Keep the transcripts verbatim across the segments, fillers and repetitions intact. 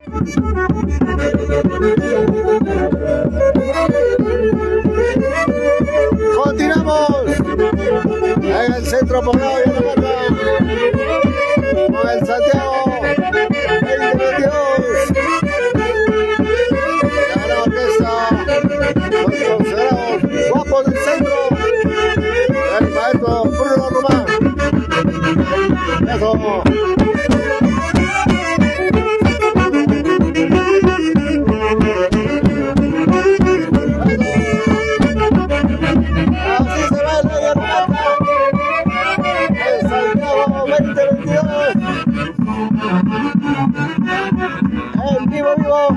Continuamos en el centro poblado de Yanamarca con el Santiago veinte veintidós. La gran orquesta, los considerados guapos del centro, el maestro Bruno Román. Eso. En vivo, vivo.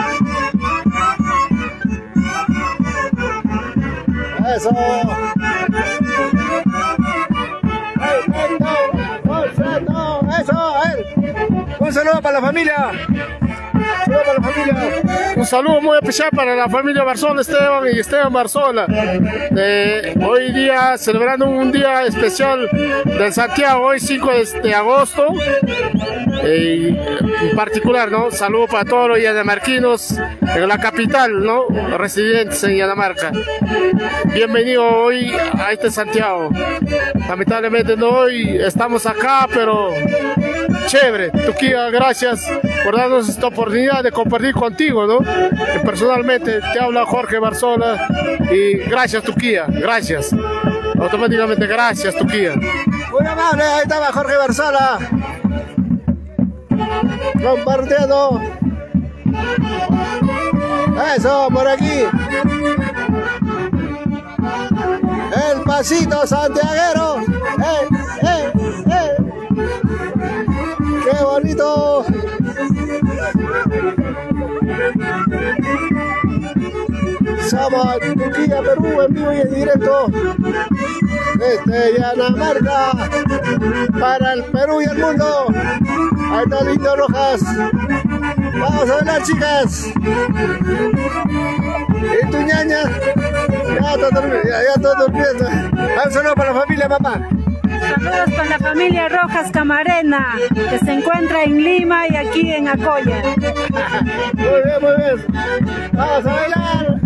Eso. Eso, a ver. Un saludo para la familia. Un saludo para la familia. Un saludo muy especial para la familia Barzola, Esteban y Esteban Barzola. Eh, hoy día celebrando un día especial del Santiago, hoy cinco de agosto. Eh, en particular, ¿no? Saludo para todos los yanamarquinos en la capital, ¿no? Residentes en Yanamarca. Bienvenido hoy a este Santiago. Lamentablemente no hoy estamos acá, pero chévere. Tuquía, gracias por darnos esta oportunidad de compartir contigo, ¿no? Que personalmente te habla Jorge Barzola y gracias Tuquía, gracias. Automáticamente gracias Tuquía. Muy amable, ahí estaba Jorge Barzola compartiendo. Eso, por aquí. El pasito santiaguero. ¡Eh, eh, eh! ¡Qué bonito! Somos Tuquía, Perú, en vivo y en directo desde Yanamarca para el Perú y el mundo. Ahí está Lindo Rojas. Vamos a bailar, chicas. ¿Y tu ñaña? Ya está durmiendo. Ya, ya está durmiendo. Un saludo para la familia, papá. Saludos para la familia Rojas Camarena, que se encuentra en Lima y aquí en Acoya. Muy bien, muy bien. Vamos a bailar.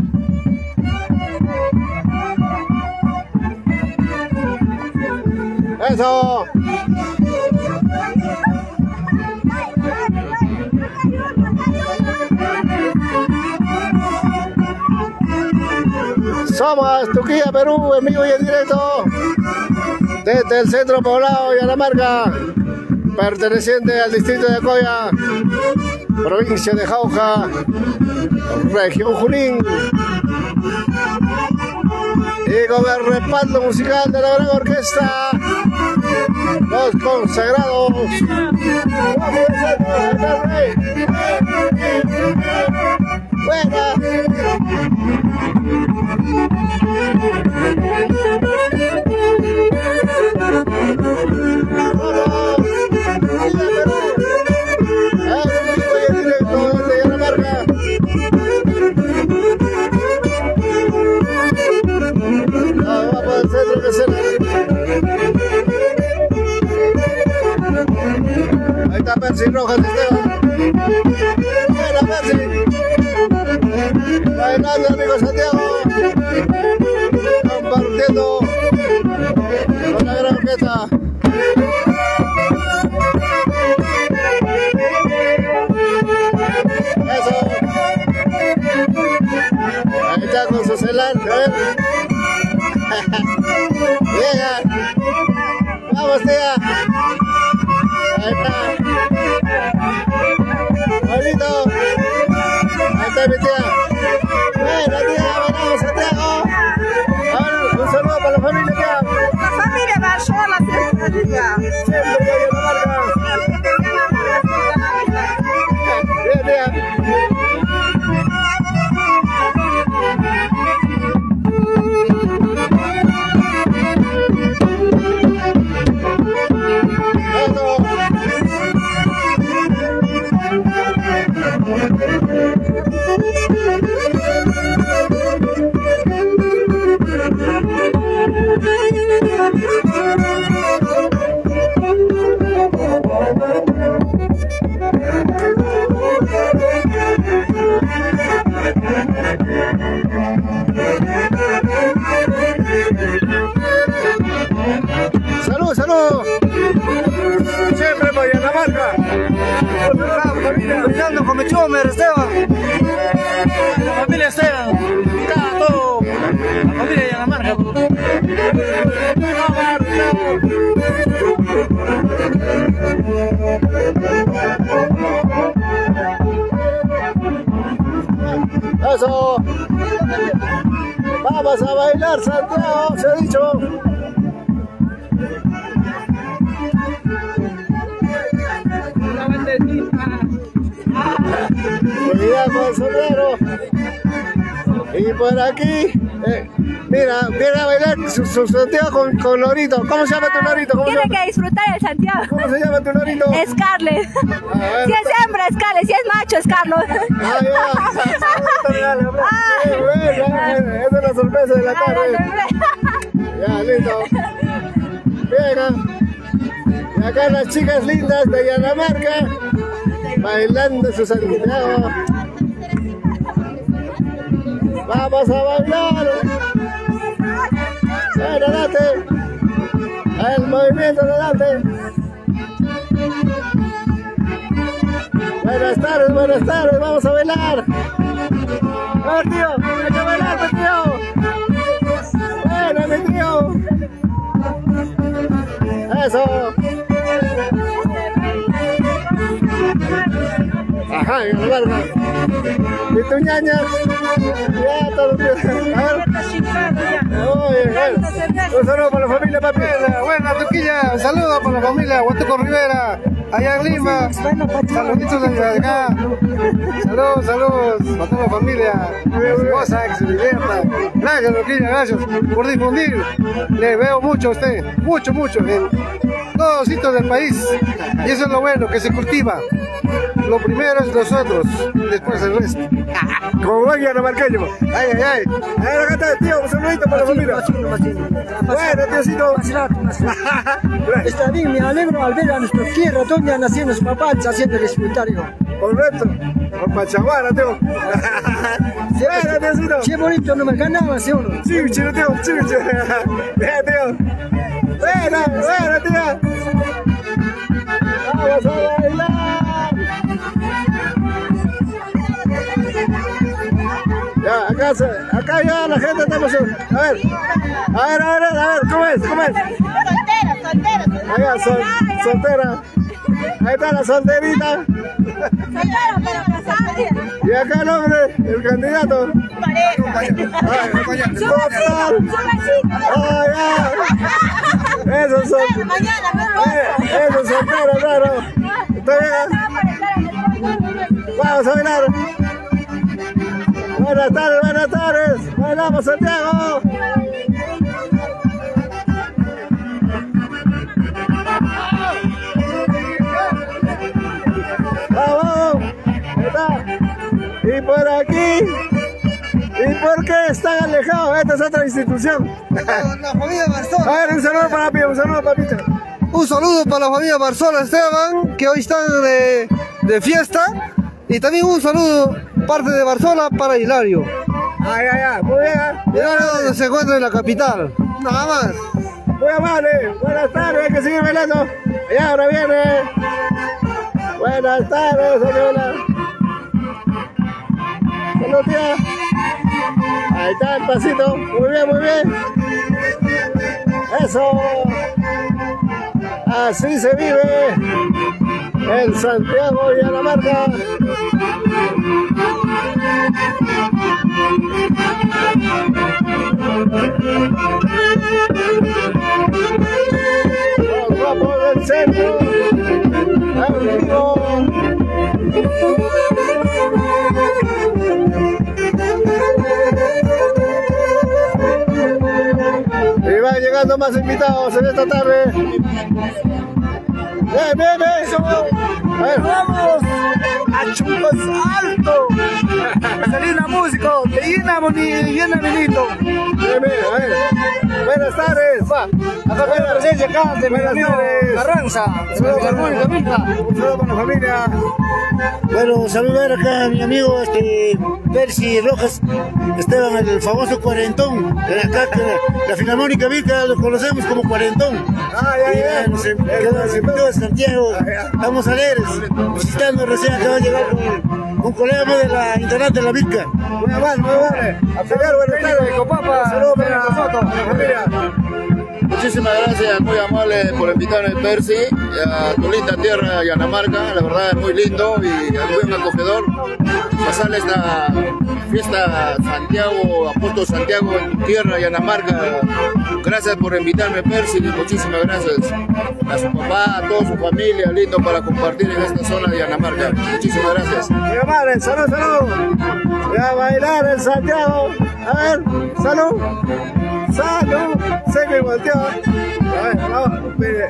Eso. Somos Tuquía, Perú, en vivo y en directo desde el centro poblado de Yanamarca, perteneciente al distrito de Acoya, provincia de Jauja, región Junín, y con el respaldo musical de la gran orquesta Los Consagrados. Buena. Ahí está Percy Rojas, Esteban. Buena Percy. Bailando, amigo Santiago. Compartiendo con la gran orquesta. Eso. Ahí está con su celular, a ver. Llega. Vamos, tía. Ahí está. Bonito. Ahí está mi tía. Buena tía, vamos Santiago. A ver, un saludo para la familia, tía. La familia Barzola siempre arriba. Siempre que hay una marca. Siempre que hay una marca. Bien, tía. Eso. Caminando con mi chomer, Esteban. La familia Esteban, está todo, la familia de Yanamarca. Eso. Vamos a bailar, Santiago, se ha dicho. Cuidado el sombrero. Y por aquí, eh, mira, viene a bailar su, su Santiago con, con lorito. ¿Cómo se llama tu lorito? ¿Cómo Tiene se llama? que disfrutar el Santiago. ¿Cómo se llama tu lorito? Scarlett. ver. Si es hembra, Scarlett. Si es macho, es Carlos. Ah, ya. Esa es la sorpresa de la tarde. Ya, listo. Bien. Y acá las chicas lindas de Yanamarca bailando su Santiago. Vamos a bailar. Bueno, date. El movimiento de date. Buenas tardes, buenas tardes. Vamos a bailar. A ver, tío. Hay que bailar, mi tío. Bueno, mi tío. Eso. Ajá, y la barba. Y tu ñaña. Ya, todo. A ver. Oye, un saludo para la familia, papi. Buena, Tuquilla. Un saludo para la familia Huatuco Rivera, allá en Lima. Saluditos desde acá. Saludos, saludos para toda la familia. Hermosa, que se divierta. Gracias, Tuquilla, gracias por difundir. Le veo mucho a usted, mucho, mucho, en todos los sitios del país. Y eso es lo bueno, que se cultiva. Lo primero es nosotros, después el resto. Como buen yanamarqueño. Ay, ay, ay. A ver, acá está, tío, un saludito para la familia. Bueno, tíocito. Está bien, me alegro al ver a nuestra tierra, donde han nacido los papás haciendo el escultario. Correcto. Con Pachaguara, tío. Bueno, tíocito. Qué bonito, no me ganaba, ¿sí o no? Sí, chino, tío, chino, chino. Bien, tío. Bueno, bueno, tío. Vamos a bailar. Ya, acá, se, acá ya la gente estamos. A ver, a ver, a ver, a ver, ¿cómo es? ¿Cómo es? Soltera, soltera. Allá, sol, soltera. Ahí está la solterita. Soltera, pero casada. Y acá el hombre, el candidato. Oh, ya. Esos son. Eh, esos solteros, claro. ¿Está bien? Vamos a bailar. Buenas tardes, buenas tardes. Bailamos, Santiago. Vamos. Está. Y por aquí. ¿Y por qué están alejados? Esta es otra institución. La familia Barzola. A ver, un saludo para papi, un saludo papita. Un saludo para la familia Barzola, Esteban, que hoy están de, de fiesta. Y también un saludo parte de Barzola para Hilario. Ay, ay, ay, muy bien. Hilario donde se encuentra en la capital. Nada más. Muy amable. Buenas tardes, hay que seguir bailando. Y ahora viene. Buenas tardes, señora. Salud, tía. Ahí está el pasito. Muy bien, muy bien. Eso. Así se vive en Santiago y Yanamarca. Los guapos del centro. En vivo. Y van llegando más invitados en esta tarde. Bien, bien, bien. A ver. ¡Vamos! ¡A Chumpas Alto! Salina Músico, te llena, boni, llena, Benito. Bien, bien, a ver. Buenas tardes. Va, acá está la presencia acá de mi amigo Carranza. Saludos para la familia. Un saludo para la familia. Bueno, saludar acá a mi amigo este, Percy Rojas Esteban, el famoso cuarentón. De acá, que la Filarmónica Virca lo conocemos como cuarentón. Ah, ya, ya. Y, nos quedó en de Santiago. Estamos alegres, visitando recién acaba de llegar un, un colega de la internat de la Virca. Muy amable, muy amable. Señor, buenas tardes. Copapa, Saludos para la foto. la familia. Muchísimas gracias, muy amable por invitarme, Percy, a tu linda tierra, Yanamarca. La verdad es muy lindo y muy acogedor. Pasarle esta fiesta Santiago, Apóstol Santiago en tu tierra, Yanamarca. Gracias por invitarme, Percy, muchísimas gracias. A su papá, a toda su familia, lindo para compartir en esta zona de Yanamarca. Muchísimas gracias. Muy amable, salud, salud. Voy a bailar en Santiago. A ver, salud. Salud. Se me volteó. A ver, vamos, mire.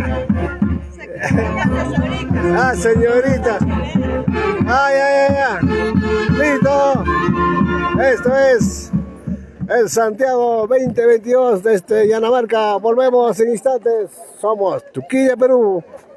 Ah, señorita. Ay, ay, ay, ay. Listo. Esto es el Santiago veinte veintidós desde Yanamarca. Volvemos en instantes. Somos Tuquilla, Perú.